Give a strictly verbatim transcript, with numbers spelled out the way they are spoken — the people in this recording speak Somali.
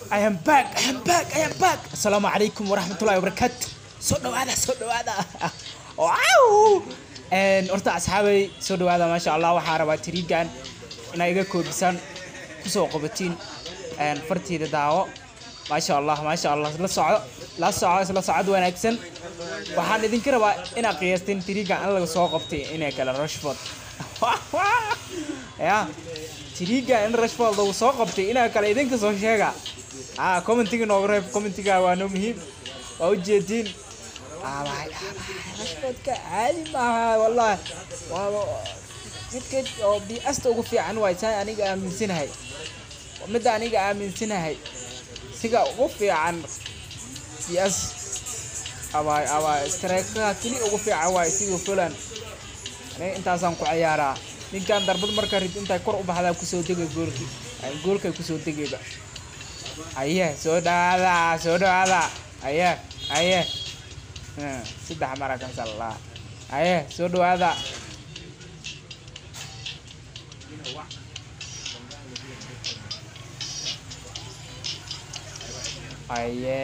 I am back I am back I am back السلام عليكم ورحمة الله وبركاته سو دوادا سو دوادا واو ان horta asxaabay soo dhawaada ma sha Allah waxa rabaa tirigan inay iga koobisan ku soo qabatiin een fartiida daawo ma sha Allah ma sha Allah la socdo la socdo la socdo wanaagsan waxaan idin rabaa inaad qiyaastiin tirigan aan laga soo qabtay inay kala Rashford ya tirigan in Rashford lagu soo qabtay inay kala idinka soo sheega ah commentiga noogu reeb commentiga waa noo muhiim waa u jeedin ah Rashford ka caadi ma wallahi waa jidkad oo bi asta ugu fiican way taan aniga aaminsanahay mid aniga aaminsanahay siga ugu fiican yes away away striker kili ugu fiican way sidoo fulan ani intaasan ku ciyaaraa ninkan darbad marka rid inta kor u baxda ku soo degay goolki ay goolka ku soo degayba aye soo dhaada soo dhaada aye aye saddex mara kan salla aye soo dhaada aye